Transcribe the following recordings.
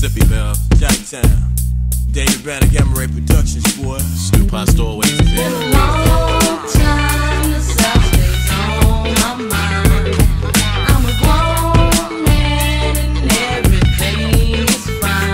Mississippi, man. Jacktown. David Banner, Gamma Ray Productions, boy. Stu Pasta always there. Been a long time, the South stays on my mind. I'm a grown man and everything is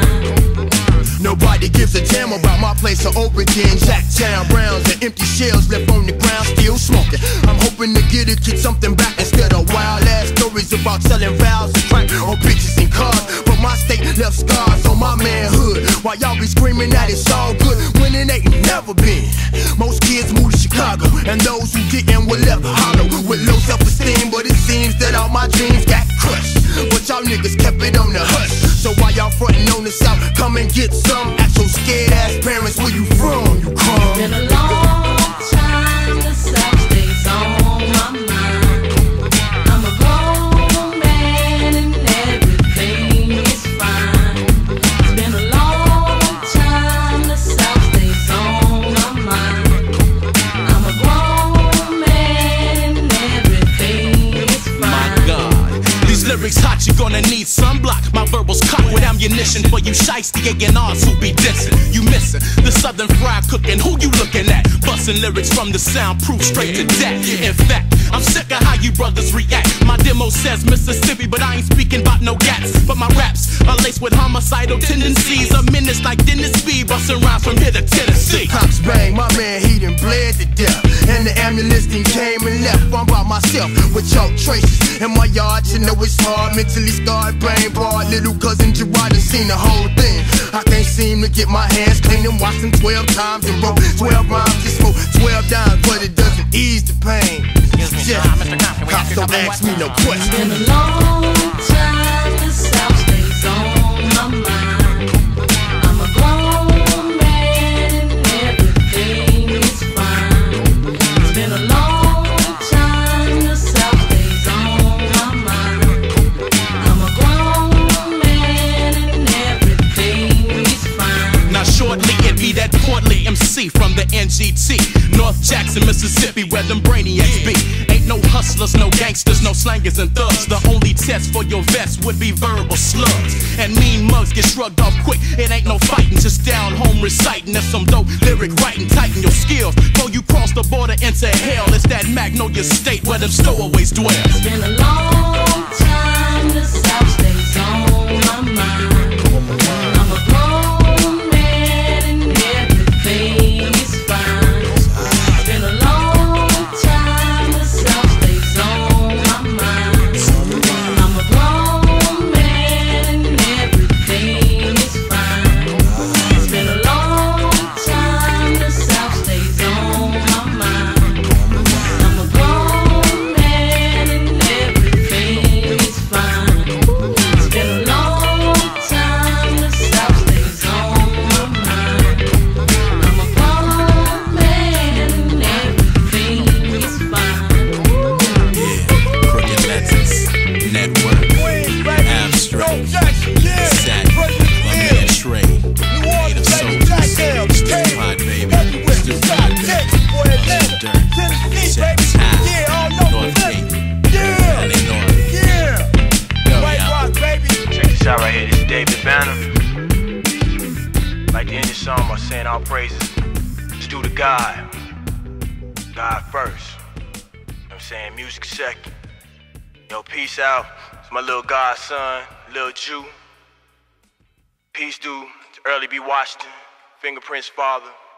fine. Nobody gives a damn about my place of origin. Jacktown Browns and empty shells left on the ground, still smoking. I'm hoping to get something back instead of wild ass stories about selling vows and crack or bitches and cars. But my state left scars on my manhood, while y'all be screaming that it's all good when it ain't never been. Most kids move to Chicago, and those who didn't were left hollow with low self-esteem. But it seems that all my dreams got crushed, but y'all niggas kept it on the hush. So while y'all frontin' on the South, come and get some. Ask your scared ass parents where you from, you crumb. Been a long time, the South stays on my mind. I'm a grown man and everything is fine. It's been a long time, the South stays on my mind. I'm a grown man and everything is fine. My God, these lyrics hot, you gonna need sunblock. My verbals cocked with ammunition for you shiesty A&Rs who be dissing. You missing the southern fried cooking, who you looking at? Busting lyrics from the soundproof straight to death. In fact, I'm sick of how you brothers react. My demo says Mississippi, but I ain't speaking about no gats. But my raps are laced with homicidal tendencies. A menace like Dennis B, busting rhymes from here to Tennessee. Cops bang, my man, he done bled to death, and the ambulance then came and left. I'm by myself with chalk traces in my yard. You know it's hard, mentally scarred, brain barred. Little cousin Gerard done seen the whole thing. I can't seem to get my hands clean and watch them 12 times and wrote 12 rhymes just for 12 dimes, but it doesn't ease the pain. Yeah, cops don't ask me no questions. Been a long time, the South stays on my mind. I'm a grown man and everything is fine. It's been a long time, the South stays on my mind. I'm a grown man and everything is fine. Now shortly it be that portly MC from the NGT, North Jackson, Mississippi, where them brainiacs be. Ain't no hustlers, no gangsters, no slangers and thugs. The only test for your vest would be verbal slugs, and mean mugs get shrugged off quick. It ain't no fighting, just down home reciting. That's some dope lyric writing. Tighten your skills before you cross the border into hell. It's that Magnolia State where them stowaways dwell. It's been a long time, the South stays on my mind. I'm a grown man and everything is fine. It's been a long time, the South stays on my mind. I'm a grown man and everything is fine. It's been a long time, the South stays on my mind. I'm a grown man and everything is fine. It's been a long time, the South stays on my mind. I'm a grown man and everything is fine. Yeah, Crooked Letters, Network, Abstract, Sack, my man Trey, Native Soldiers, Street Pod Baby, Street Pod Baby, Dirt, Shaq's High, North Gate, LA North. Check this out right here. This is David Banner. Like to end this song by saying all praises. Let's do to God. God first. You know what I'm saying? Music second. Yo, peace out. It's my little godson, Lil Jew. Peace due to Early B. Washington, Fingerprints father.